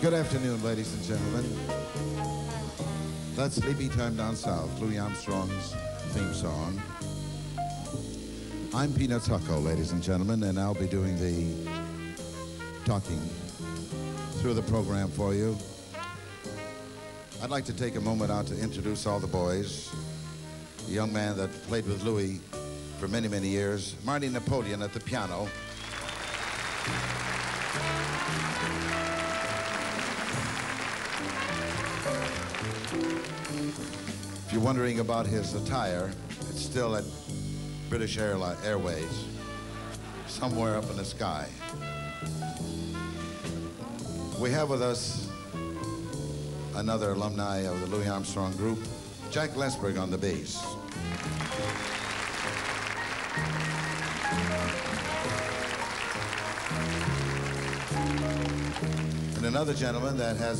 Good afternoon, ladies and gentlemen. That's Sleepy Time Down South, Louis Armstrong's theme song. I'm Peanuts Hucko, ladies and gentlemen, and I'll be doing the talking through the program for you. I'd like to take a moment out to introduce all the boys. The young man that played with Louis for many, many years, Marty Napoleon at the piano. If you're wondering about his attire, it's still at British Airways, somewhere up in the sky. We have with us another alumni of the Louis Armstrong group, Jack Lesberg on the bass. And another gentleman that has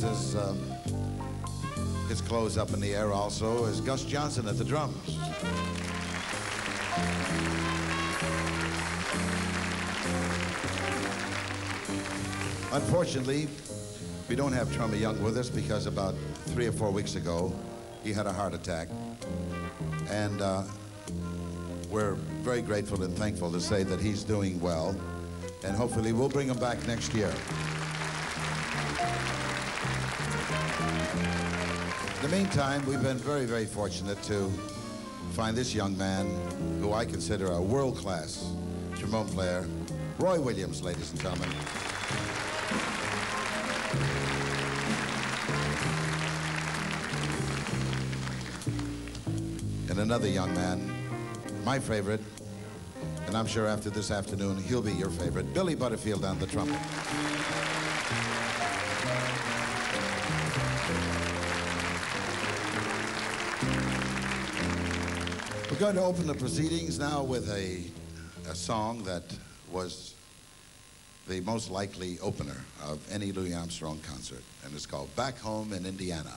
his clothes up in the air also is Gus Johnson at the drums. Unfortunately, we don't have Trummy Young with us because about 3 or 4 weeks ago, he had a heart attack. And we're very grateful and thankful to say that he's doing well. And hopefully we'll bring him back next year. In the meantime, we've been very, very fortunate to find this young man who I consider a world-class trombone player, Roy Williams, ladies and gentlemen. And another young man, my favorite, and I'm sure after this afternoon he'll be your favorite, Billy Butterfield on the trumpet. We're going to open the proceedings now with a song that was the most likely opener of any Louis Armstrong concert, and it's called Back Home in Indiana.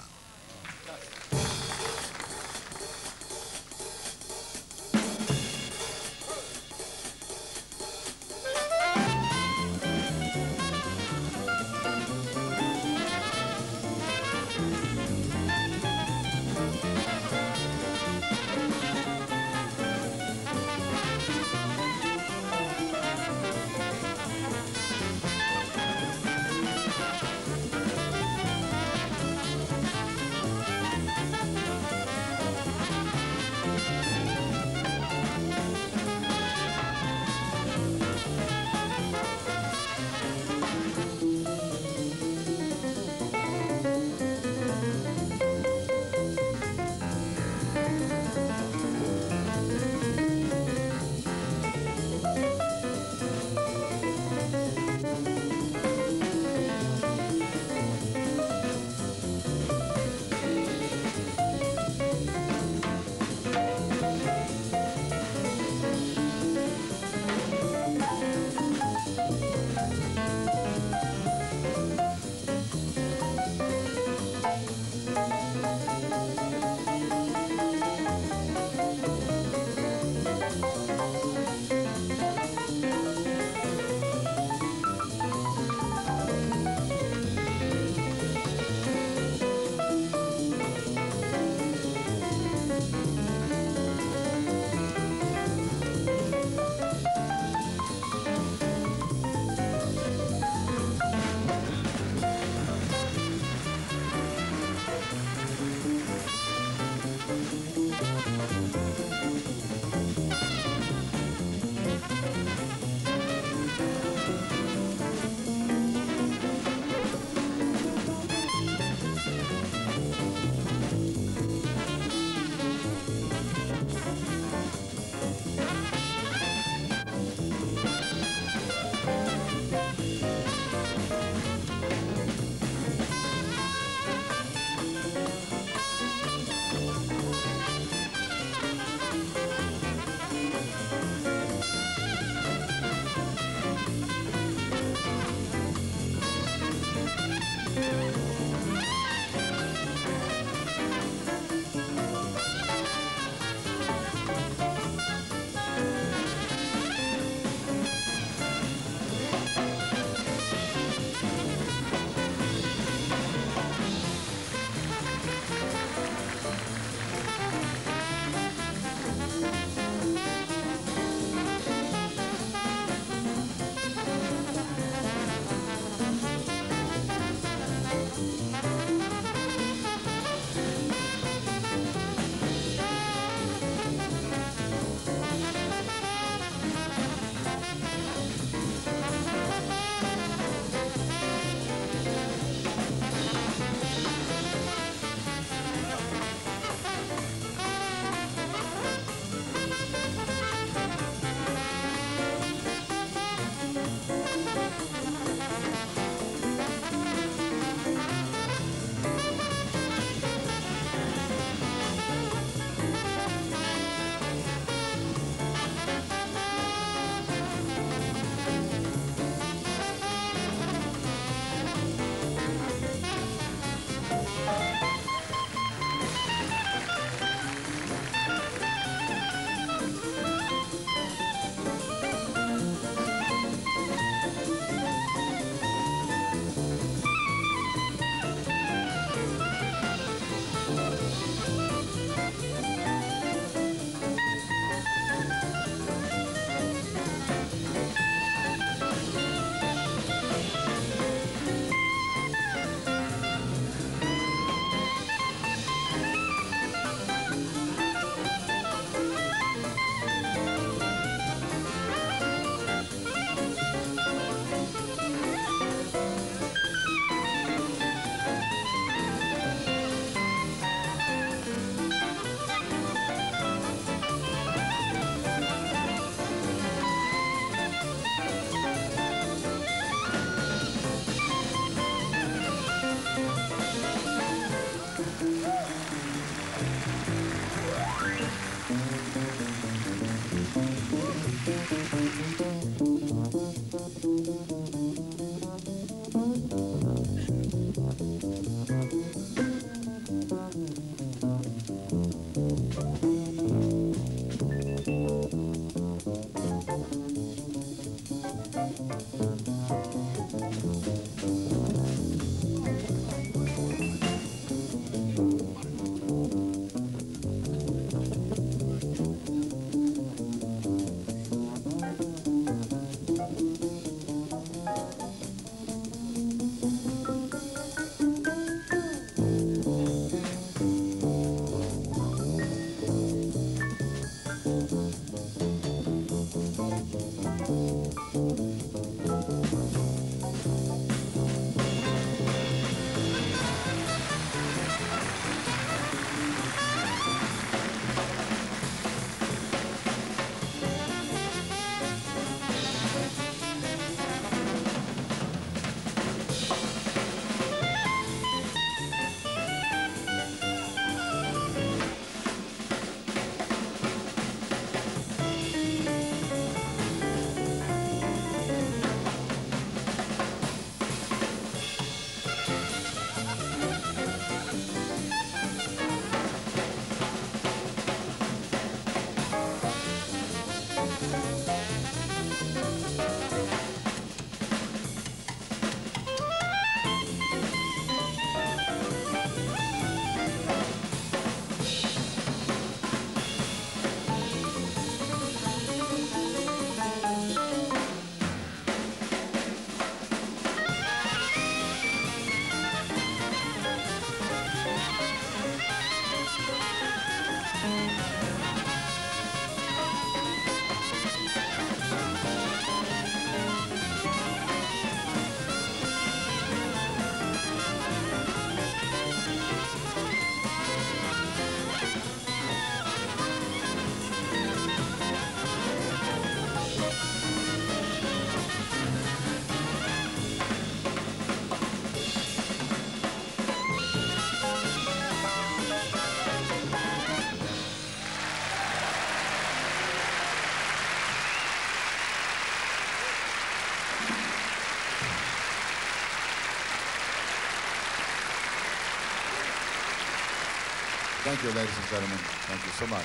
Thank you, ladies and gentlemen. Thank you so much.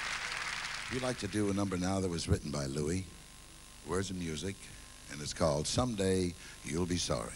We'd like to do a number now that was written by Louis, words and music, and it's called Someday You'll Be Sorry.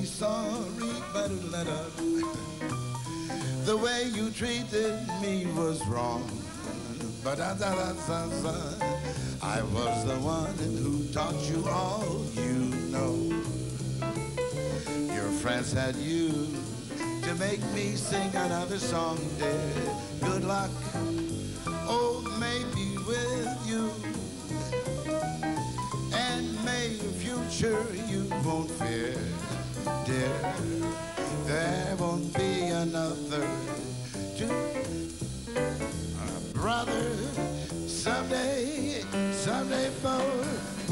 be sorry, but the way you treated me was wrong. But I was the one who taught you all you know. Your friends had you to make me sing another song, dear. Good luck, oh, maybe with you. And may your future you won't fear, dear. There won't be another brother someday, for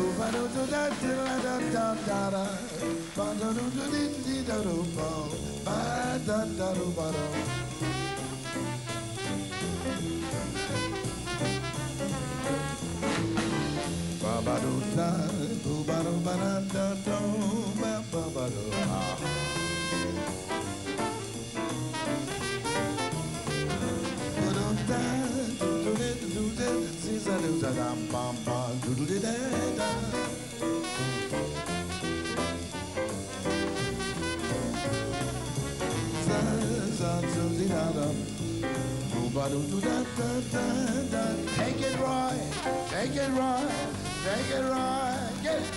Take it, Roy. Take it, Roy. Take it, Roy. Get it.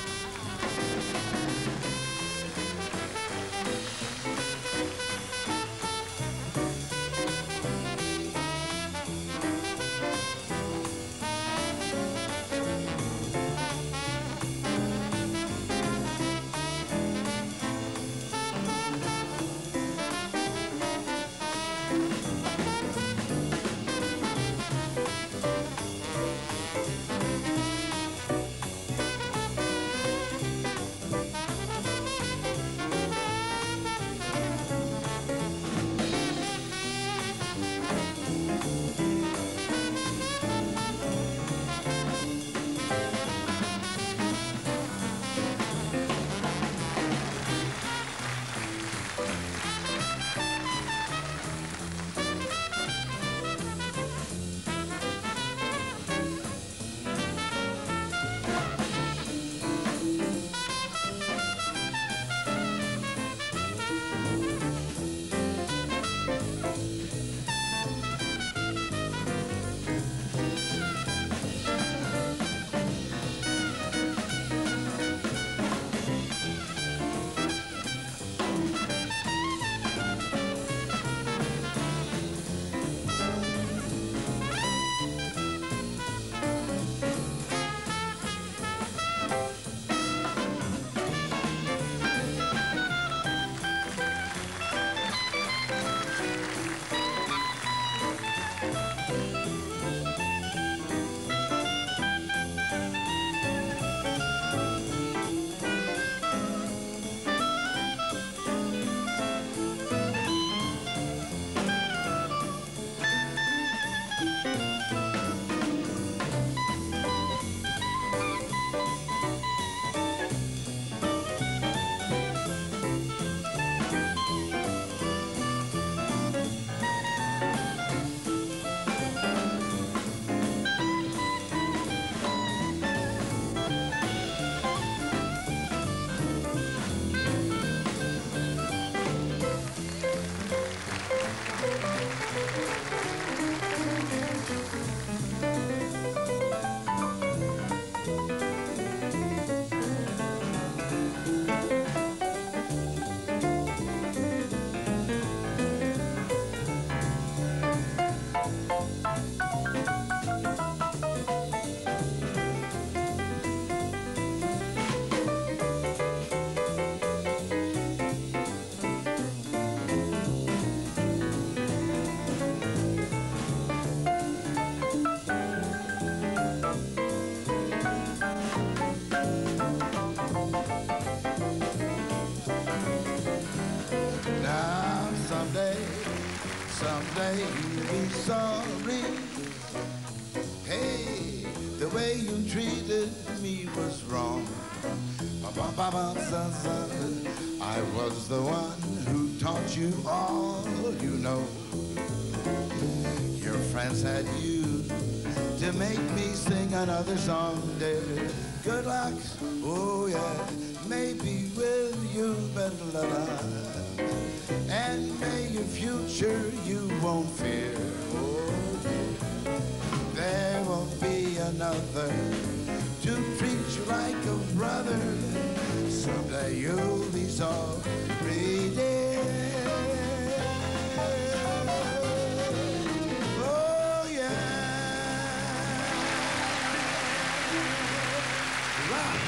Someday you'll be sorry. Hey, the way you treated me was wrong. I was the one who taught you all you know. Your friends had you to make me sing another song, dear. Good luck, oh yeah. may be with you, and may your future you won't fear. Oh, there won't be another to treat you like a brother. Someday you'll be sorry, dear. Oh, yeah. Rock.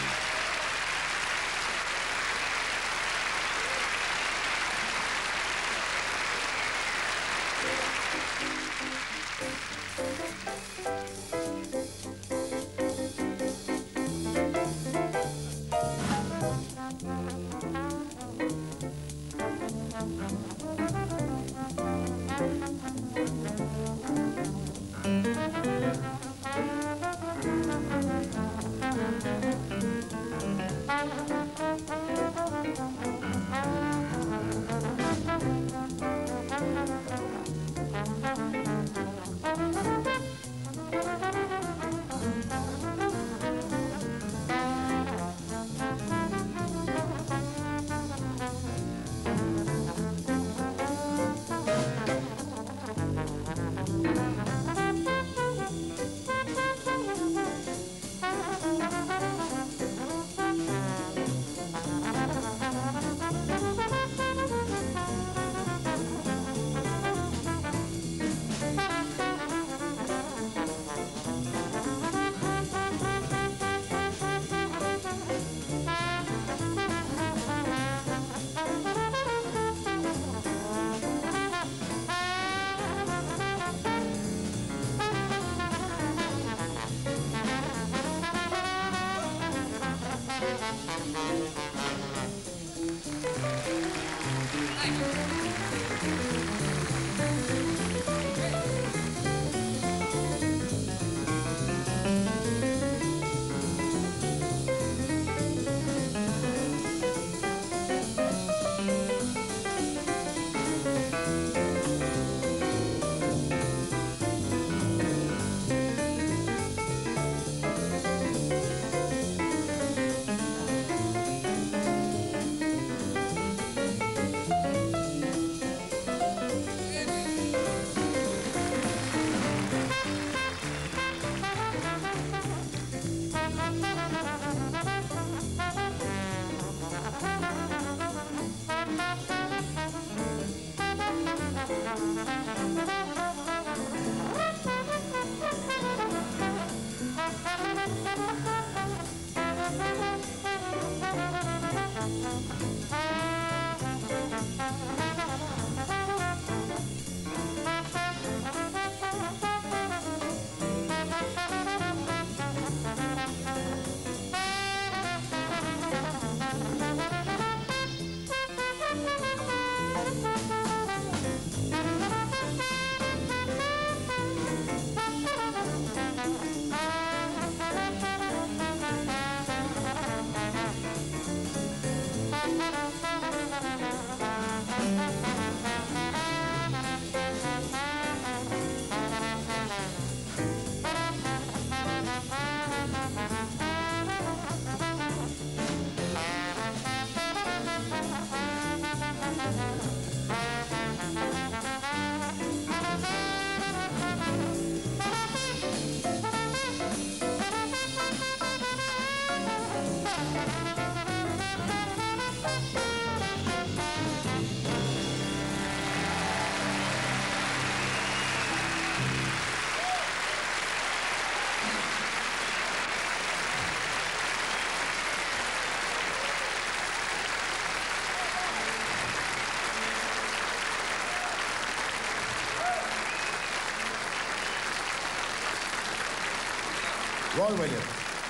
Roy Williams.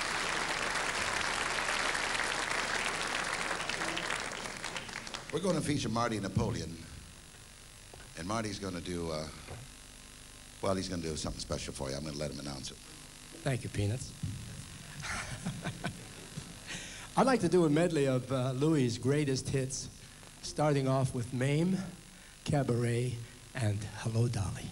We're going to feature Marty Napoleon. And Marty's going to do, well, he's going to do something special for you. I'm going to let him announce it. Thank you, Peanuts. I'd like to do a medley of Louis' greatest hits, starting off with Mame, Cabaret, and Hello, Dolly.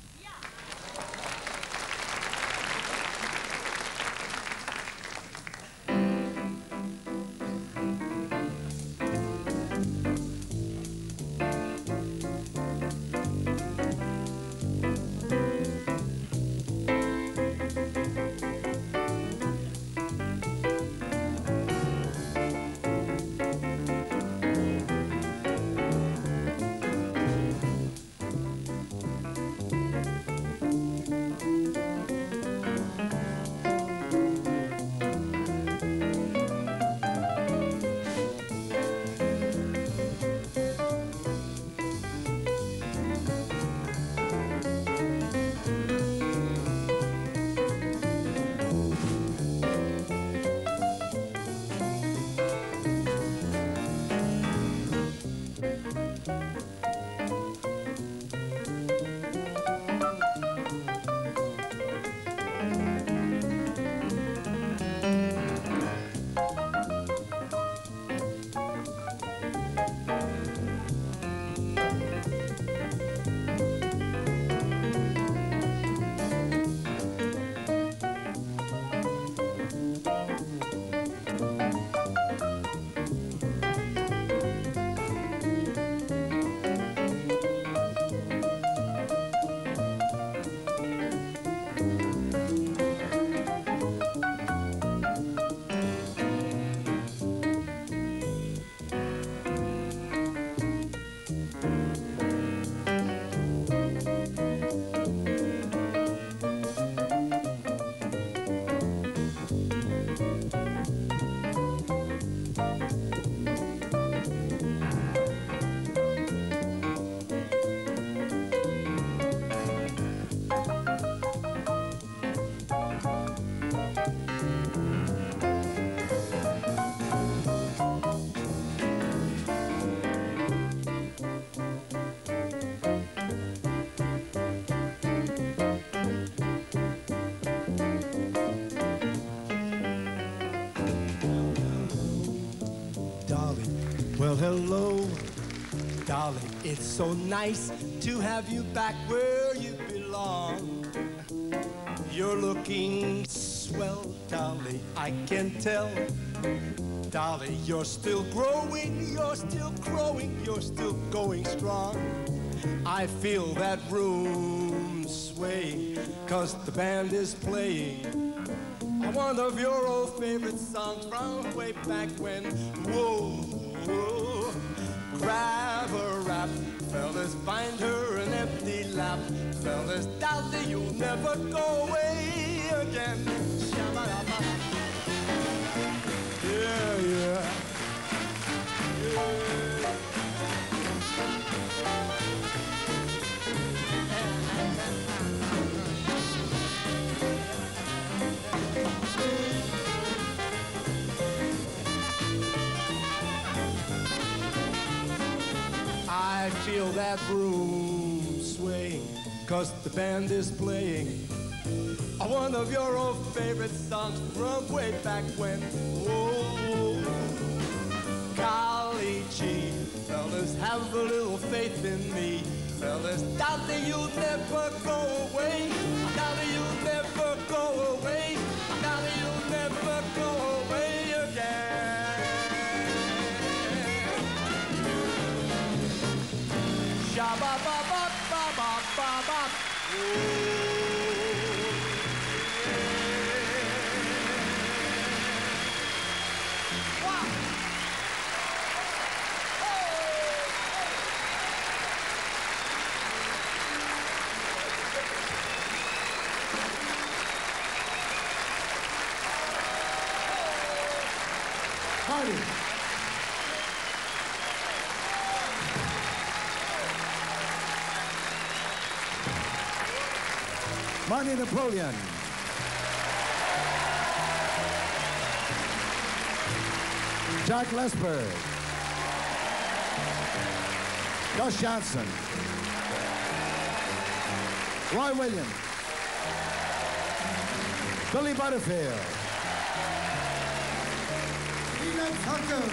Well, hello, darling. It's so nice to have you back where you belong. You're looking swell, darling, I can tell. Darling, you're still growing, you're still growing, you're still going strong. I feel that room sway, 'cause the band is playing one of your old favorite songs from way back when. Whoa, whoa. Grab a rap, fellas, find her an empty lap. Fellas, darling, you'll never go away again. Shabba-dabba. Yeah, yeah. Yeah. I feel that room sway, 'cause the band is playing one of your old favorite songs from way back when. Whoa, golly gee, fellas, have a little faith in me. Fellas, darling, you'll never go away. Darling, you'll never go away. Darling, you'll never go away again. Shabba-ba-ba-ba-ba-ba-ba. Party. Marty Napoleon. Jack Lesper. Gus Johnson. Roy Williams. Billy Butterfield. Peanut Tucker.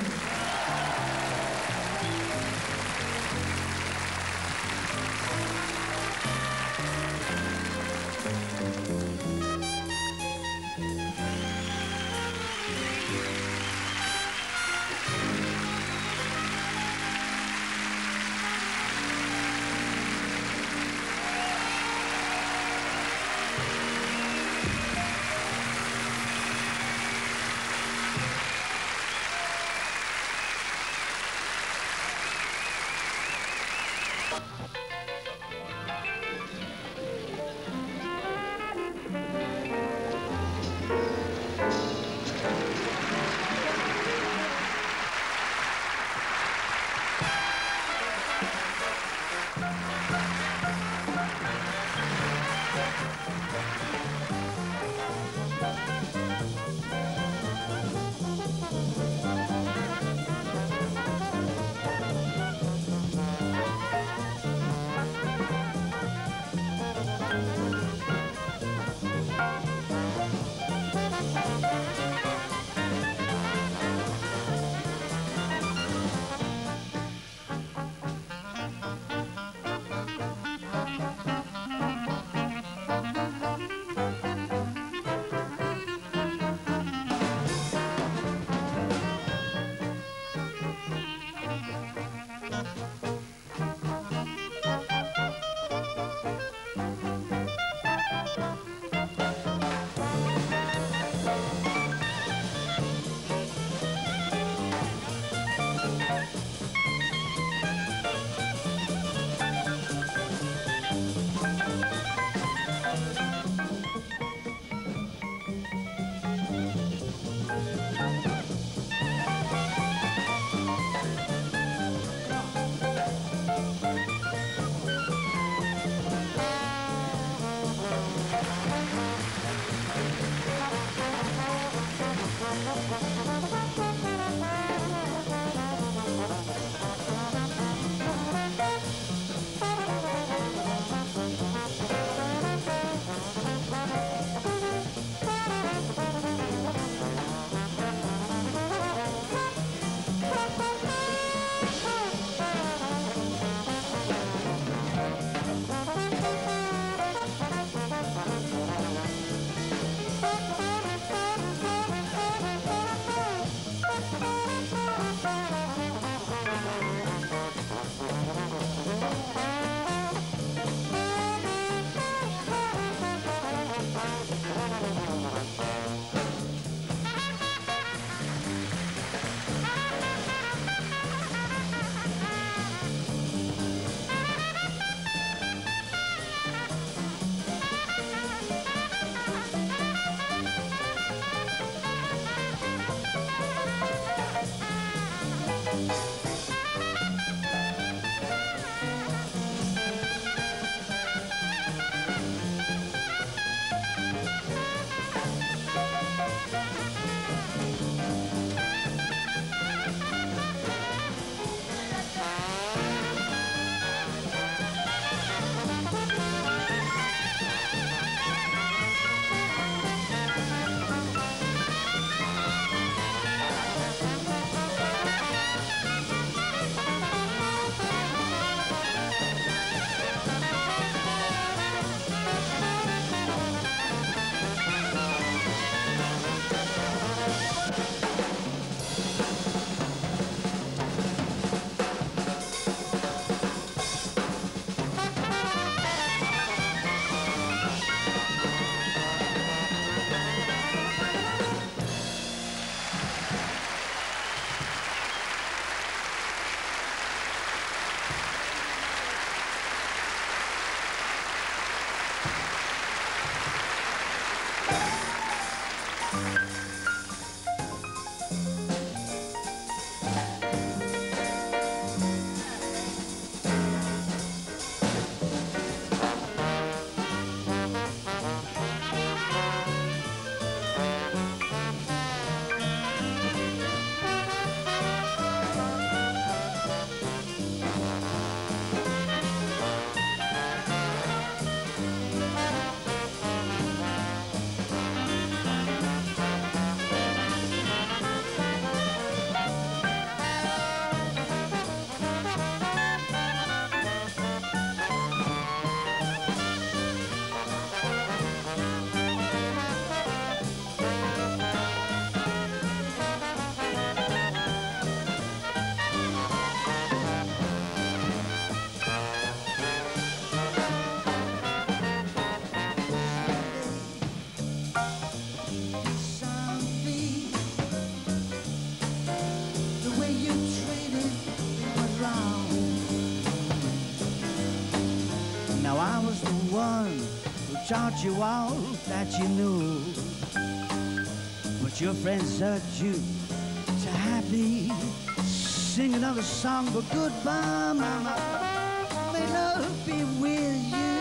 one who taught you all that you knew. But your friends urge you to happy. Sing another song, but goodbye, mama. May love be with you.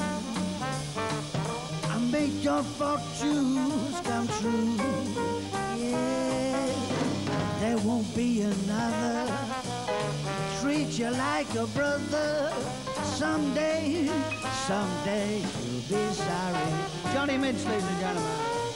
I make your fortunes come true. Yeah, there won't be another. Treat you like a brother. Someday, someday you'll be sorry. Johnny Mitch, ladies and gentlemen.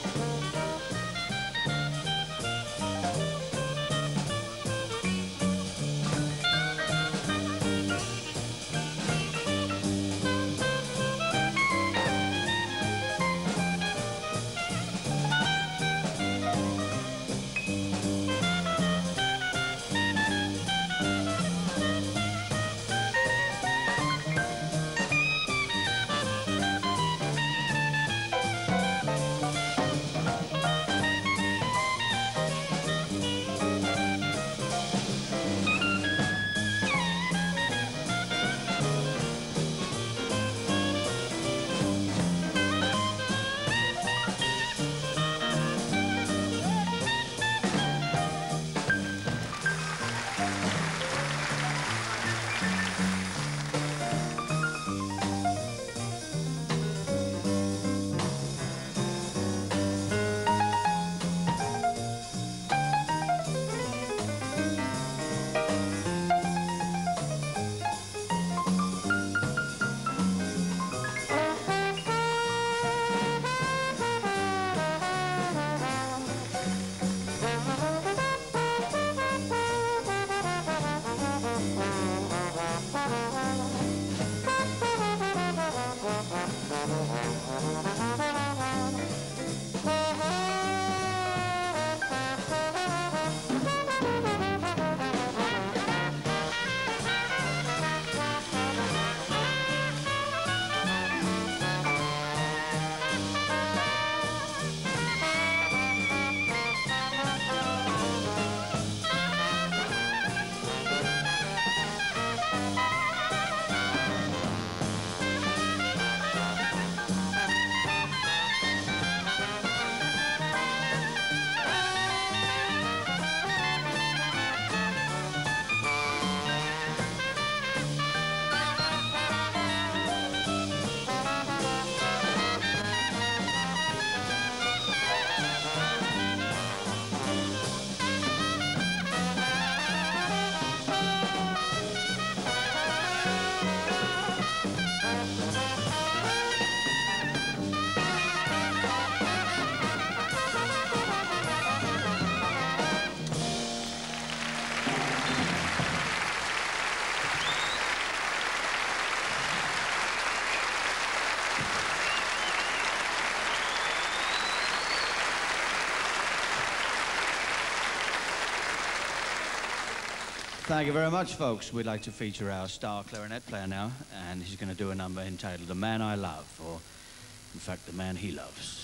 Thank you very much, folks. We'd like to feature our star clarinet player now, and he's going to do a number entitled The Man I Love, or, in fact, The Man He Loves.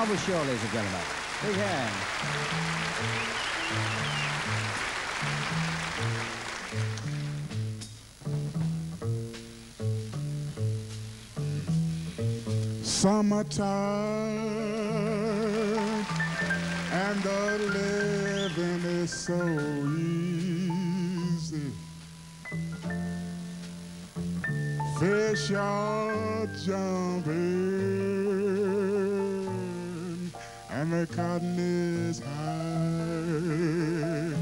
Marvel Shaw, ladies and gentlemen. Big hand. Summertime and the living is so easy. Fish are jumping and the cotton is high.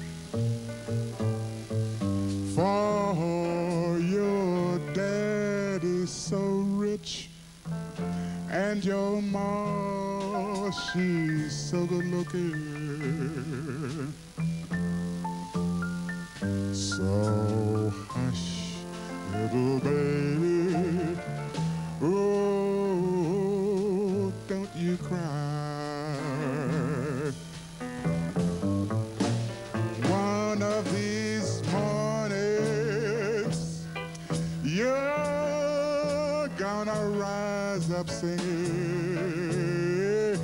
For your daddy's so rich and your ma, she's so good looking. So hush, little baby, oh, don't you cry. One of these mornings, you're gonna rise up singing,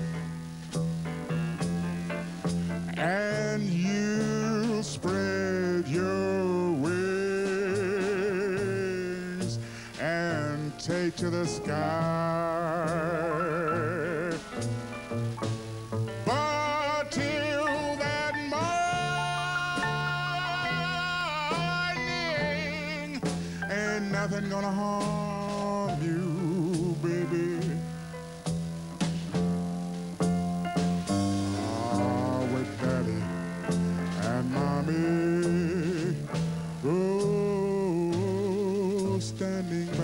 and you spread your wings and take to the sky. But till that morning, ain't nothing gonna harm you, baby. With daddy and mommy, oh, standing by.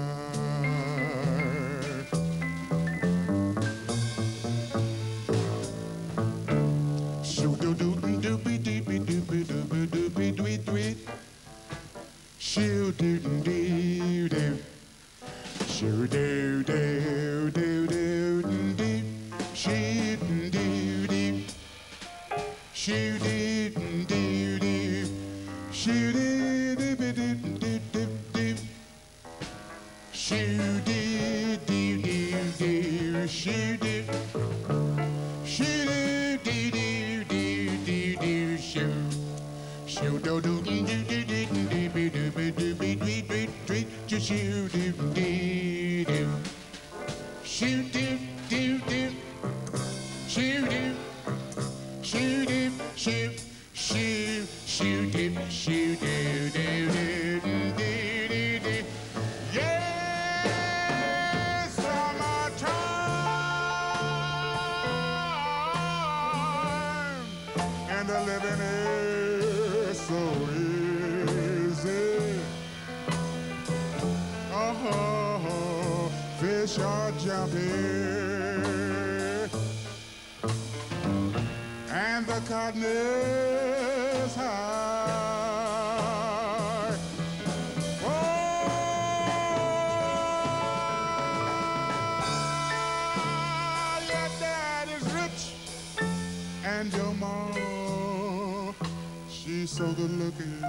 Shoo-doo-doo-doo-be-doo-be-doo-be-doo-be-doo-be-doo-be-doo. Shoo-doo-doo-doo-doo. Shoo-doo-doo-doo-doo-doo. Shoo-doo-doo-doo. Shoo-doo-doo-doo. Shoo-doo-doo-doo-doo-doo. Shoo-doo-doo-doo-doo. Shoo-doo. Shoo-doo-doo-doo-doo-doo. Shoo. Shoo-doo-doo-doo-doo-doo-doo-doo-doo-doo-doo-doo. Shoo-doo-doo-doo. Shoo-doo-doo-doo. Shoo-doo. Shoo-doo. Shoo. Shoo. Shoo-doo. Shoo-doo-doo-doo-doo-doo-doo. Yeah, summertime, and the living is so easy. Oh, fish are jumping, and the cotton is high. Oh, your dad is rich, and your mom, she's so good looking.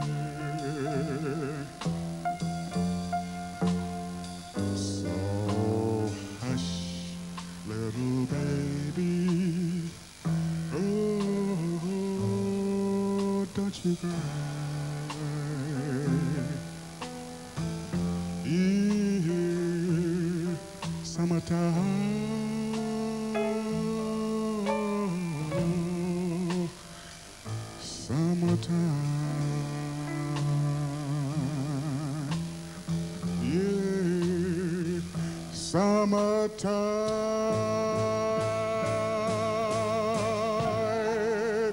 So hush, little baby, oh, don't you cry. Yeah, summertime, summertime, yeah, summertime,